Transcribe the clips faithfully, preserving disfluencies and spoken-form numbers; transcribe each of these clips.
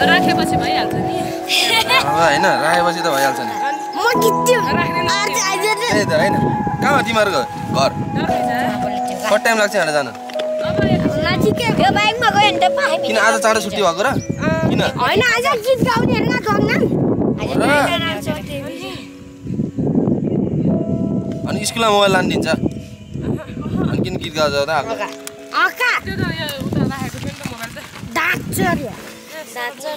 राखेपछि भइहाल्छ नि हैन राखेपछि त भइहाल्छ नि म किट्यो ए त हैन कहाँ हो तिमीहरुको घर कति टाइम लाग्छ यहाँ जान नजिकै यो बाइकमा गयो नि त पाए किन आज चाँडो छुट्टी भएको र किन हैन आज गीत गाउने हैन गंगन अनि स्कुलमा मोबाइल लान दिन्छ अनि किन गीत गाउँछ त आका आका त्यो त यो उता राखेको थियो नि त मोबाइल त डाक्चर डाक्चर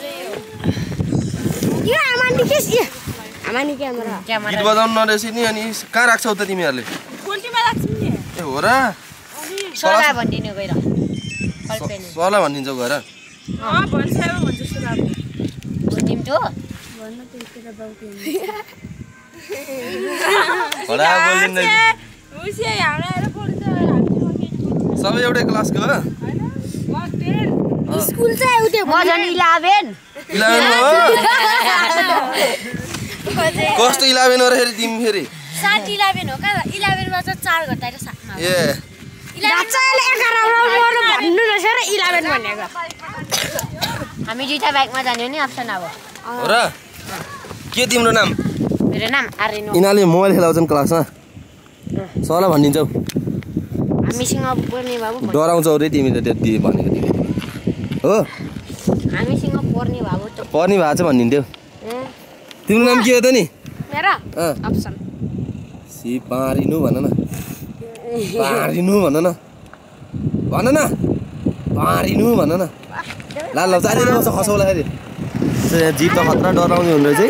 यो आमानी के छ आमानी क्यामेरा गीत बजाउन नरेसी नि अनि कहाँ राख्छौ त तिमीहरुले कोल्टीमा राख्छु नि ए हो र सोला भन्दिनु गएर कल्पेनी सोला भन्दिन्छौ गएर अ भन्छ भन्छ सुरा भन्दिम त भन्न त्यसको बाउको बडा बोल्दिन नै उसे हाम्रो आएर पढ्छ हामी सबै एउटै क्लासको हो हैन म दस स्कुल चाहिँ उते भजन इलेवन इलेवन हो कस्तो इलेवन हो र फेरि तिमी फेरि सात इलेवन हो का इलेवन मा चाहिँ चार घटाएर सातमा ए इलेवन एघार राउन्ड भन्नु नछ र इलेवन भनेको हामी दुईटा बाइकमा जाने नि अप्सन अब हो र के तिम्रो नाम मेरो नाम आर्यन हो इनाले मोबाइल खेलाउँछन् क्लासमा सला भन्दिन्छौ हामीसँग पढ्ने बाबु डराउँछौ रे तिमीले त्यति भनेको तिमी हो हामीसँग पढ्ने बाबु त पर्ने भएको छ भन्दिन्थ्यौ तिम्रो नाम के हो त नि मेरो अप्सन सी पारिनु भन न पारिनु भन न भन न पारिनु भन न ला ल जाने बस खसाउला फेरि जीव त खतरा डराउने हुँदै चाहिँ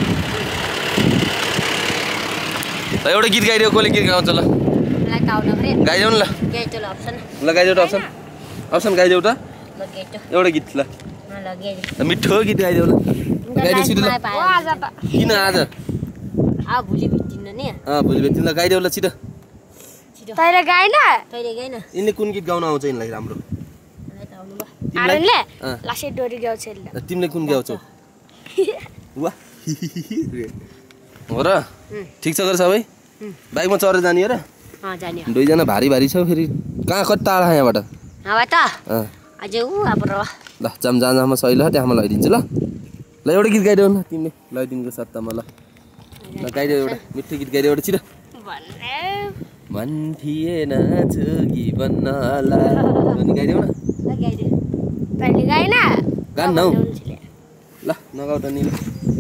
त एउटा गीत गाइदियो कसले गीत गाउँछ ल मलाई गाउन पर्यो गाइदेऊ न ल गाइदेऊ ल अप्सन ल गाइदेऊ त अप्सन अप्सन गाइदेऊ त ल गाइदेऊ एउटा गीत ल ल गाइदेऊ मिठो गीत गाइदेऊ ल गाइदेऊ छिटो ल आज त किन आज आ भोलि भेटिन्न नि अँ भोलि भेट्नु ल गाइदेऊ ल छिटो तैले गाइन तैले गाइन यिनले कुन गीत गाउन आउँछ यिनलाई राम्रो मलाई त आउनु भयो आरनले लासे डोरी गाउँछ ल तिमीले कुन गाउँछौ वाह हो र ठिक छ गर सबै बाइकमा चढेर जाने हो र अँ जाने दुईजना भारी भारी छ फेरि कहाँ कति टाढा यहाँबाट हावा त अझ उ अब र ल जाम जान जामा सही ल त्यहाँमा लैदिन्छु ल ल एउटा गीत गाइदेऊ न तिमीले लैदिनको सत्तामा ल ल गाइदेऊ एउटा मिठो गीत गाइदेऊ एउटा छिटो भन्ने मन थिएन जोगी बन्नला अनि गाइदेऊ न ल गाइदेऊ तैले गाइन गान नौ ल नगाउ त नि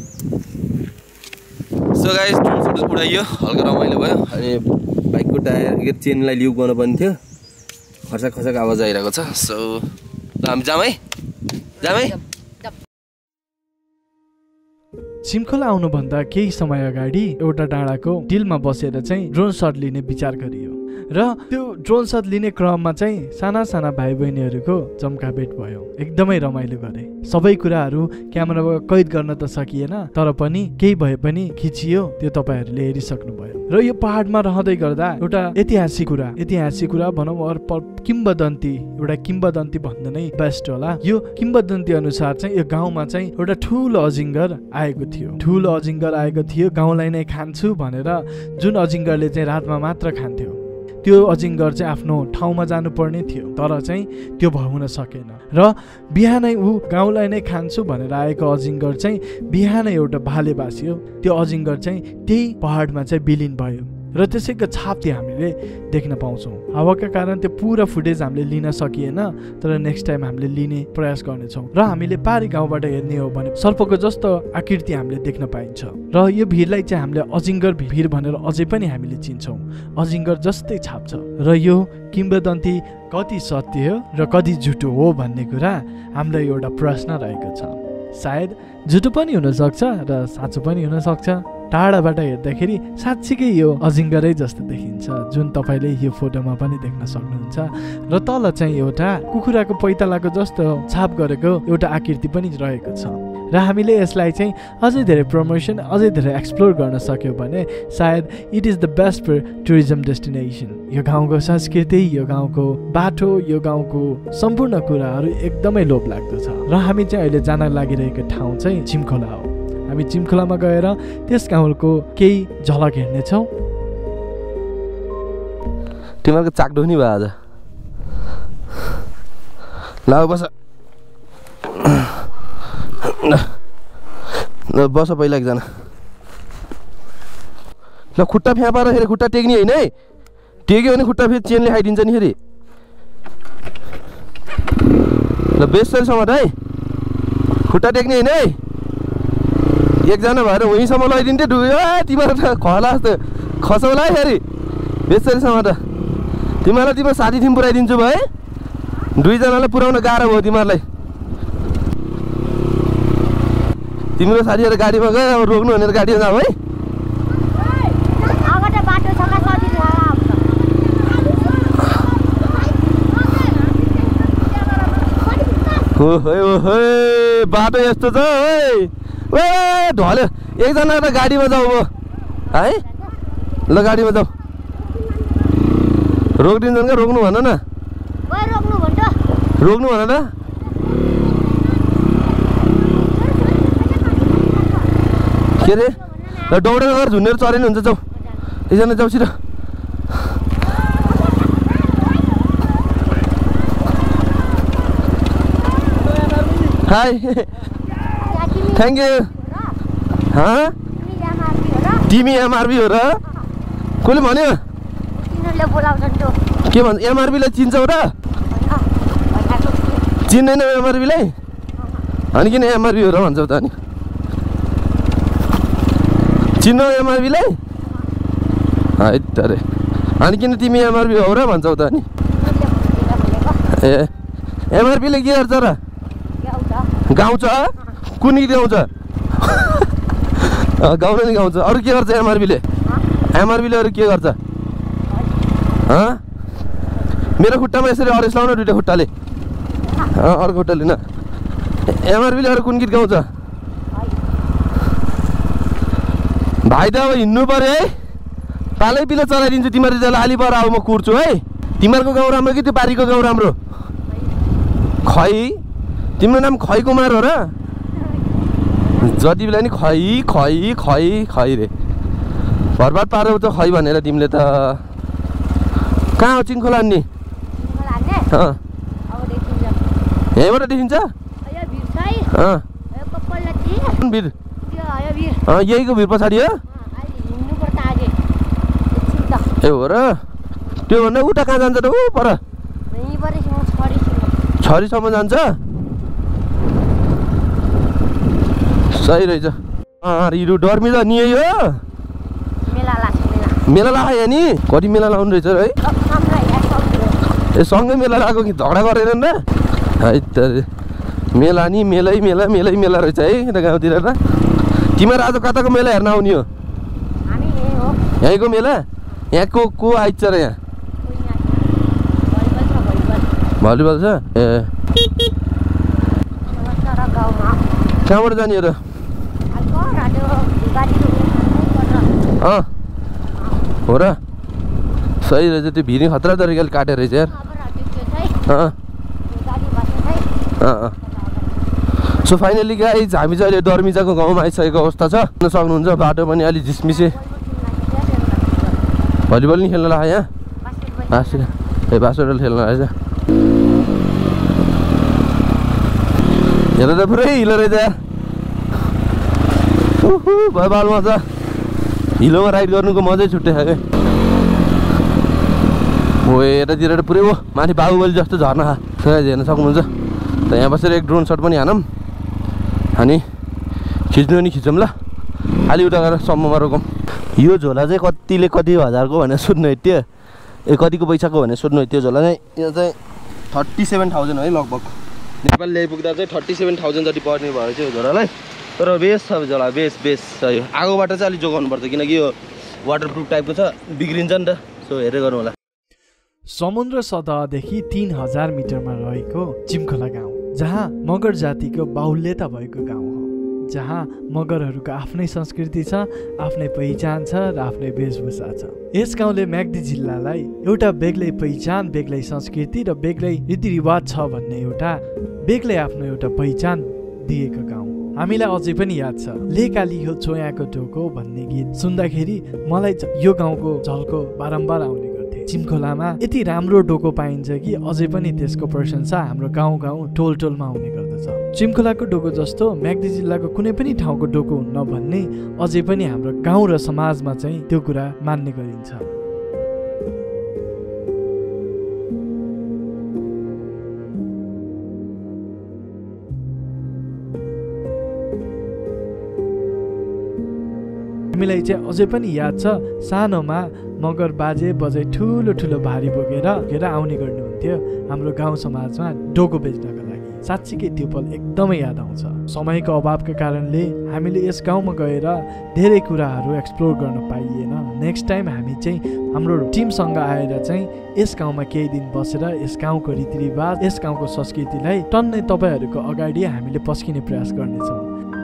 सो गाइस ड्रोन सुट उडाइयो हल्का रमाइलो भयो अनि बाइकको टायर के चेनलाई लिउ गर्न पनि थियो खर्साक खर्साक आवाज आइरहेको छ सो ल हामी जाम है जाम है चिमखोला आउनुभन्दा केही समय अगाडि एउटा डाँडाको डिलमा बसेर चाहिँ ड्रोन सट लिने विचार गरियो र त्यो ड्रोन सट लिने क्रममा चाहिँ साना साना भाइ बहिनीहरूको जम्काभेट भयो एकदमै रमाइलो गरे सबै कुराहरू क्यामेरामा कैद गर्न त सकिएन तर पनि केही भए पनि खिचियो त्यो तपाईहरूले हेरिसक्नुभयो र यो पहाडमा रहँदै गर्दा एउटा ऐतिहासिक कुरा ऐतिहासिक कुरा भनौँ अरू किम्बदन्ती एउटा किम्बदन्ती भन्दा नै बेस्ट होला यो किम्बदन्ती अनुसार चाहिँ यो गाउँमा चाहिँ एउटा ठुलो अजिङ्गर आएको थियो ठुलो अजिङ्गर आएको थियो गाउँलाई नै खान्छु भनेर जुन अजिङ्गरले चाहिँ रातमा मात्र खान्थ्यो त्यो अजिङ्गर चाहिँ आफ्नो ठाउँमा जानुपर्ने थियो तर चाहिँ त्यो हुन सकेन र बिहानै ऊ गाउँलाई नै खान्छु भनेर आएको अजिङ्गर चाहिँ बिहानै एउटा भाले बास्यो त्यो अजिङ्गर चाहिँ त्यही पहाडमा चाहिँ विलिन भयो र त्यसैको छाप त्यो हामीले देख्न पाउँछौँ हावाका कारण त्यो पुरा फुटेज हामीले लिन सकिएन तर नेक्स्ट टाइम हामीले लिने प्रयास गर्नेछौँ र हामीले पारी गाउँबाट हेर्ने हो भने सर्पको जस्तो आकृति हामीले देख्न पाइन्छ र यो भिरलाई चाहिँ हामीले अजिङ्गर भिर भनेर अझै पनि हामीले चिन्छौँ अजिङ्गर जस्तै छाप छ र यो किम्बदन्ती कति सत्य हो र कति झुटो हो भन्ने कुरा हामीलाई एउटा प्रश्न रहेको छ सायद झुटो पनि हुनसक्छ र साँचो पनि हुनसक्छ टाढाबाट हेर्दाखेरि साँच्चीकै यो अजिङ्गरै जस्तो देखिन्छ जुन तपाईँले यो फोटोमा पनि देख्न सक्नुहुन्छ र तल चाहिँ एउटा कुखुराको पैतालाको जस्तो छाप गरेको एउटा आकृति पनि रहेको छ र हामीले यसलाई चाहिँ अझै धेरै प्रमोसन अझै धेरै एक्सप्लोर गर्न सक्यौँ भने सायद it is the best for tourism destination यो गाउँको संस्कृति यो गाउँको बाटो यो गाउँको सम्पूर्ण कुराहरू एकदमै लोभ लाग्दो छ र हामी चाहिँ अहिले जान लागिरहेको ठाउँ चाहिँ चिमखोला हो हामी चिमखोलामा गएर त्यस गाउँको केही झलक हेर्नेछौँ तिमीहरूको चाक्डो नि भयो आज ल बस ल बस पहिला एकजना ल खुट्टा फ्या पाएर फेरि खुट्टा टेक्ने होइन है टेक्यो भने खुट्टा फेरि चेनले खाइदिन्छ नि फेरि ल बेसरी समात है खुट्टा टेक्ने होइन है एकजना भएर वहीँसम्म लगाइदिन्थ्यो डुब्यो तिमीहरू त खला जस्तो खसाउला है फेरि बेसरी समात तिमीहरूलाई तिम्रो साथी थिम पुऱ्याइदिन्छु भयो है दुईजनालाई पुऱ्याउन गाह्रो भयो तिमीहरूलाई तिम्रो साथीहरू गाडीमा गयो अब रोक्नु भनेर गाडीमा जाऊ है ओहो बाटो यस्तो छ है ओ ढल्यो एकजना त गाडीमा जाऊ म है ल गाडीमा जाऊ रोकिदिन्छन् क्या रोक्नु भन न रोक्नु भन न के अरे ल दौडेर गएर झुन्डेर चरेन हुन्छ जाऊ एकजना जाऊ छिटो हाई थ्याङ्क यू तिमी एमआरबी हो र कसले भन्यो के भन्छ एमआरबीलाई चिन्छौ र चिन्दैन एमआरबीलाई अनि किन एमआरबी हो र भन्छौ त अनि चिन्नौ एमआरबीलाई है अरे अनि किन तिमी एमआरबी हो र भन्छौ त अनि ए एमआरबीले के गर्छ र गाउँछ कुन गीत गाउँछ गाउन नि गाउँछ अरू के गर्छ एमआरबीले एमआरबीले अरू के गर्छ मेरो खुट्टामा यसरी अरेस लाउन दुइटा खुट्टाले अर्को खुट्टाले न एमआरबीले अरू कुन गीत गाउँछ भाइ त अब हिँड्नु पऱ्यो है पालै पिलो चलाइदिन्छु तिमीहरू त्यसलाई आली पर अब म कुर्छु है तिमीहरूको गाउँ राम्रो कि त्यो पारीको गाउँ राम्रो खै तिम्रो नाम खै कुमार हो र जति बेला नि खै खै खै खै रे बर्बाद पारो त खै भनेर तिमीले त कहाँ हो चिङखोला नि यहीँबाट देखिन्छ भिर यहीको भिर पछाडि हो ए हो र त्यो भन्दा उता कहाँ जान्छ त ऊ पर छरीसम्म जान्छ सही रहेछ हिरो डर्मी त नि यही हो मेला लाग्यो नि कति मेला लाउनु रहेछ है ए सँगै मेला लगाएको कि झगडा गरेन र है त मेला नि मेलै मेला मेलै मेला रहेछ है यता गाउँतिर त तिमीहरू आज कताको मेला हेर्न आउने हो यहीँको मेला यहाँ को को आइन्छ र यहाँ भलिबल छ ए कहाँबाट जाने हो र अँ हो र सही रहेछ त्यो भिरी खतरा तरिकाले काटेर रहेछ यार अँ अँ सो फाइनली गाइज हामी चाहिँ अहिले डर्मिजाको गाउँमा आइसकेको अवस्था छ सक्नुहुन्छ बाटो पनि अलिक झिसमिसे भलिबल नि खेल्न लाग्यो यहाँ बास्केट ए बास्केटबल खेल्न रहेछ हेर त पुरै हिलो रहेछ यार भयो बालमा छ हिलोमा राइड गर्नुको मजै छुट्टै छ क्या हो यतातिर त पुरै हो माथि बाहुबली जस्तो झर्ना खा हेर्न सक्नुहुन्छ त यहाँ बसेर एक ड्रोन सट पनि हानौँ अनि खिच्नु नि खिचौँ ल अलि उता गएर सम्ममा रोकौँ यो झोला चाहिँ कतिले कति हजारको भनेर सोध्नु हेट्यो ए कतिको पैसाको भनेर सोध्नु हेट्यो झोला चाहिँ यो चाहिँ थर्टी सेभेन थाउजन्ड है लगभग नेपाल ल्याइपुग्दा चाहिँ थर्टी सेभेन थाउजन्ड जति पर्ने भयो चाहिँ यो झोलालाई तर बेस छ झोला बेस बेस छ यो आगोबाट चाहिँ अलिक जोगाउनु पर्छ किनकि यो वाटरप्रुफ टाइपको छ बिग्रिन्छ नि त सो हेरेर गर्नु होला समुद्र सतहदेखि तीन हजार मिटरमा रहेको चिमखोला गाउँ जहाँ मगर जातिको बाहुल्यता भएको गाउँ हो जहाँ मगरहरूको आफ्नै संस्कृति छ आफ्नै पहिचान छ र आफ्नै वेशभूषा छ यस गाउँले म्याग्दी जिल्लालाई एउटा बेग्लै पहिचान बेग्लै संस्कृति र बेग्लै रीतिरिवाज छ भन्ने एउटा बेग्लै आफ्नो एउटा पहिचान दिएको गाउँ हो हामीलाई अझै पनि याद छ लेकाली हो छोयाको टोको भन्ने गीत सुन्दाखेरि मलाई यो गाउँको झल्को बारम्बार आउने गर्थ्यो गर्थे। चिमखोलामा यति राम्रो डोको पाइन्छ कि अझै पनि त्यसको प्रशंसा हाम्रो गाउँ गाउँ टोल टोलमा हुने गर्दछ। चिमखोलाको डोको जस्तो म्याग्दी जिल्लाको कुनै पनि ठाउँको डोको हुन्न भन्ने अझै पनि हाम्रो गाउँ र समाजमा चाहिँ त्यो कुरा मान्ने गरिन्छ। हामीलाई चाहिँ अझै पनि याद छ सानोमा मगर बाजे बजै ठुलो ठुलो भारी बोकेर घेर आउने गर्नुहुन्थ्यो हाम्रो गाउँ समाजमा डोको बेच्नको लागि। साँच्चीकै त्यो पल एकदमै याद आउँछ। समयको अभावको कारणले हामीले यस गाउँमा गएर धेरै कुराहरू एक्सप्लोर गर्न पाइएन। नेक्स्ट टाइम हामी चाहिँ हाम्रो टिमसँग आएर चाहिँ यस गाउँमा केही दिन बसेर यस गाउँको रीतिरिवाज यस गाउँको संस्कृतिलाई टन्नै तपाईँहरूको अगाडि हामीले पस्किने प्रयास गर्नेछौँ।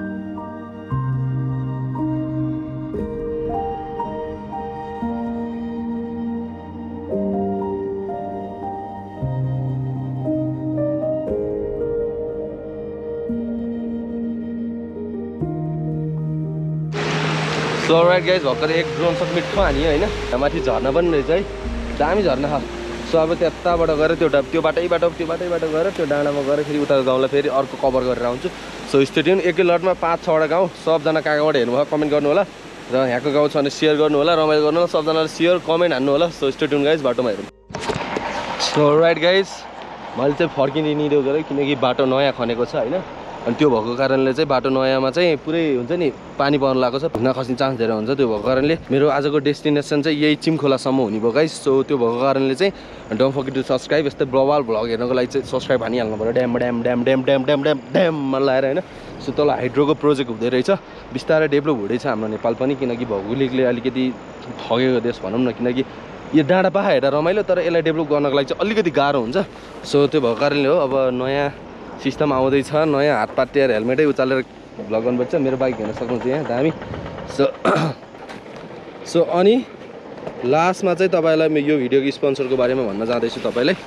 सो राइट गाइज भर्खर एक ड्रोन सट मिठो हान्यो होइन। माथि झर्ना पनि रहेछ है, दामी झर्ना छ। सो अब त्यताबाट गएर त्यो त्यो बाटैबाट त्यो बाटैबाट गएर त्यो डाँडामा गएर फेरि उता गाउँलाई फेरि अर्को कभर गरेर आउँछु। सो स्टेडियम एकै लटमा पाँच छवटा गाउँ सबजना कहाँ कहाँबाट हेर्नुभयो कमेन्ट गर्नु होला र यहाँको गाउँ छ भने सेयर गर्नु होला, रमाइलो गर्नु होला, सबजनाले सेयर कमेन्ट हान्नु होला। सो स्टेडियम गाइज बाटोमा हेरौँ। सो राइट गाइज मैले चाहिँ फर्किँदिनँ गरेँ किनकि बाटो नयाँ खनेको छ होइन। अनि त्यो भएको कारणले चाहिँ बाटो नयाँमा चाहिँ पुरै हुन्छ नि पानी पर्न लागेको छ, ढुङ्गा खस्ने चान्स धेरै हुन्छ। त्यो भएको कारणले मेरो आजको डेस्टिनेसन चाहिँ यही चिमखोलासम्म हुने भयो गाइस। सो त्यो भएको कारणले चाहिँ डोन्ट फर्गेट टु सब्सक्राइब। यस्तै ब्लवाल भ्लग हेर्नको लागि चाहिँ सब्सक्राइब हानिहाल्नु पऱ्यो। Dam dam dam dam dam dam dam ड्याममा लगाएर होइन। सो तल हाइड्रोको प्रोजेक्ट हुँदै रहेछ, बिस्तारै डेभलप हुँदैछ हाम्रो नेपाल पनि, किनकि भौगोलिकले अलिकति ठगेको देश भनौँ न। किनकि यो डाँडा पाहा हेर्दा रमाइलो, तर यसलाई डेभलप गर्नको लागि चाहिँ अलिकति गाह्रो हुन्छ। सो त्यो भएको कारणले हो अब नयाँ सिस्टम आउँदैछ, नयाँ हातपात हेलमेटै उचालेर भ्लग गर्नुपर्छ। मेरो बाइक हेर्न सक्नुहुन्छ यहाँ दामी। सो सो अनि लास्टमा चाहिँ तपाईँलाई म यो भिडियोको स्पोन्सरको बारेमा भन्न जाँदैछु तपाईँलाई।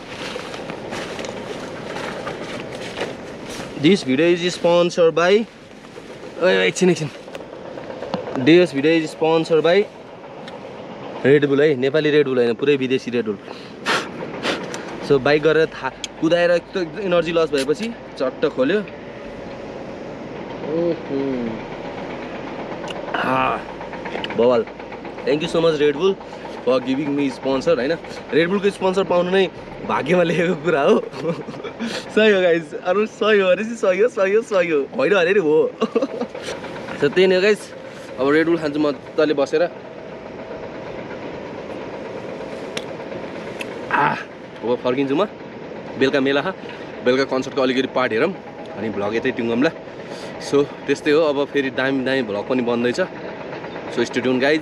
This video is sponsor by एकछिन एकछिन this video is sponsor by Red Bull है, नेपाली रेडबुल होइन, पुरै विदेशी रेडबुल। सो बाइक गरेर था कुदाएर एकदम एनर्जी लस भएपछि चट्ट खोल्यो। बवाल। Thank you so much Red Bull for giving me sponsor होइन। रेडबुलको स्पोन्सर पाउनु नै भाग्यमा लेखेको कुरा हो। सही हो गाइस, अरू सही हो भनेपछि सही हो, सही हो, सही हो, होइन अरे नि हो। सो त्यही नै हो गाइस। अब रेडबुल खान्छु मजाले बसेर। अब फर्किन्छु म, बेलुका मेला बेलुका कन्सर्टको अलिकति पार्ट हेरौँ अनि भ्लग यतै टुङ्गौँला। सो त्यस्तै हो, अब फेरि दामी दामी भ्लग पनि बन्दैछ। सो स्टे ट्युन गाइज,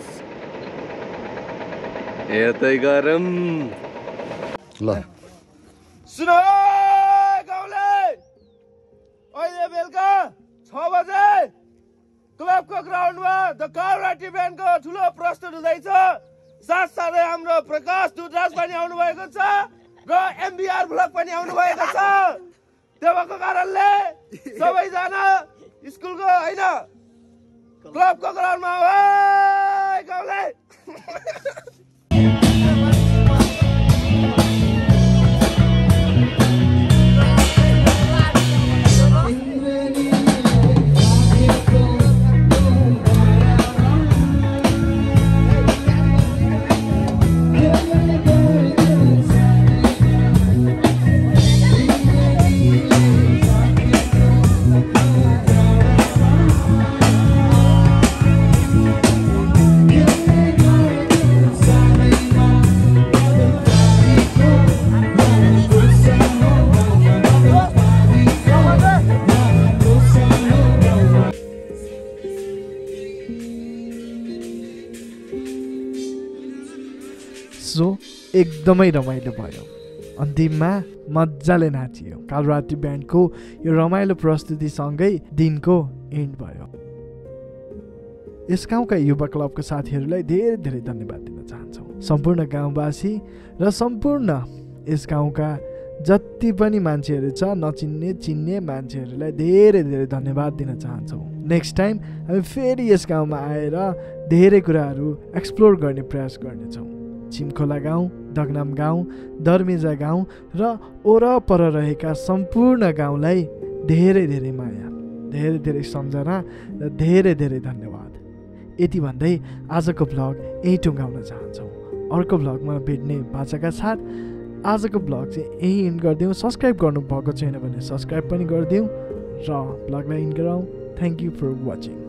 हेर्दै गरौँ ल। सुन गाउँले, अहिले बेलुका छ बजे क्लबको ग्राउन्डमा द काउराटी ब्यान्डको ठुलो प्रस्तुत हुँदैछ। साथसाथै हाम्रो प्रकाश दुधराज पनि आउनु भएको छ र एमबीआर भ्लग पनि आउनु भएको छ। त्यो भएको कारणले सबैजना स्कुलको होइन क्लबको ग्राउन्डमा आऊ गाउँले। सो एकदमै रमाइलो भयो। अन्तिममा मजाले नाचियो। कालरात्री ब्यान्डको यो रमाइलो प्रस्तुतिसँगै दिनको एन्ड भयो। यस गाउँका युवा क्लबका साथीहरूलाई धेरै धेरै धन्यवाद दिन चाहन्छौँ। सम्पूर्ण गाउँवासी र सम्पूर्ण यस गाउँका जति पनि मान्छेहरू छ, नचिन्ने चिन्ने मान्छेहरूलाई धेरै धेरै धन्यवाद दिन चाहन्छौँ। नेक्स्ट टाइम हामी फेरि यस गाउँमा आएर धेरै कुराहरू एक्सप्लोर गर्ने प्रयास गर्नेछौँ। छिमखोला गाउँ, दगनाम गाउँ, दर्मेजा गाउँ र वरपर रहेका सम्पूर्ण गाउँलाई धेरै धेरै माया, धेरै धेरै सम्झना र धेरै धेरै धन्यवाद। यति भन्दै आजको भ्लग यहीँ टुङ्गाउन चाहन्छौँ। अर्को भ्लगमा भेट्ने बाचाका साथ आजको भ्लग चाहिँ यहीँ इन्ड गरिदिउँ। सब्सक्राइब गर्नुभएको छैन भने सब्सक्राइब पनि गरिदिउँ र भ्लगलाई इन्ड गरौँ। Thank you for watching.